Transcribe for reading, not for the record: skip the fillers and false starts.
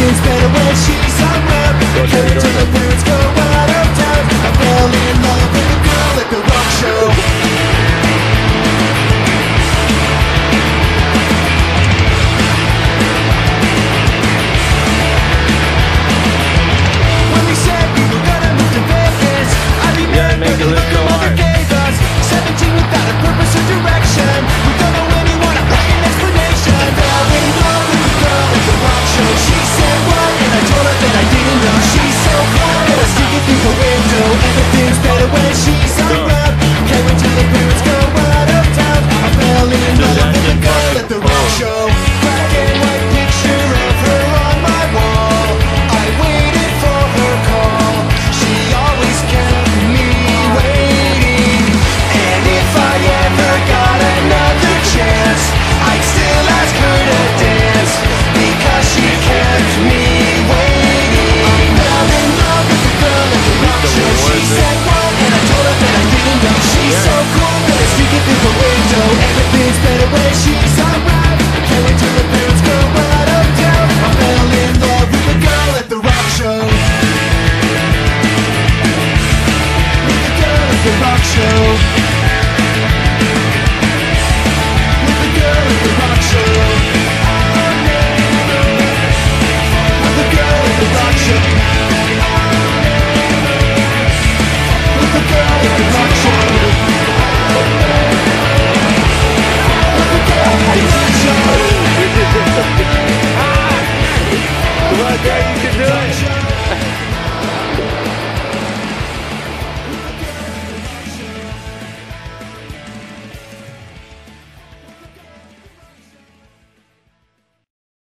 everything's better when she's around. Carried till the parents go out of town. I fell in love with a girl at the rock show. When we said we were gonna move to Vegas, I'd be married with the look the mother gave us. 17 without a purpose or direction. We don't know anyone, I'd like an explanation. Fell in love with a girl at the rock show. She said what? And I told her that I didn't know. She's so cold, and I sneak it through the window. Everything's better when she's around. Can't wait till the parents go out of town. I fell in love with a girl at the rock show. Black and white picture of her on my wall. I waited for her call. She always kept me waiting. And if I ever got another chance, I'd still ask her to dance, because she kept me waiting. I fell in love with the girl at the rock show. She said what? And I told her that I didn't know. She's so cool, gonna sneak it through the window. Everything's better when she's around. Can't wait till the parents go out of town. I fell in love with the girl at the rock show. With the girl at the rock show. With the girl at the rock show. With the girl at the rock show. With the girl at the rock show. With the girl at the rock show. Come on, Greg, you can do it.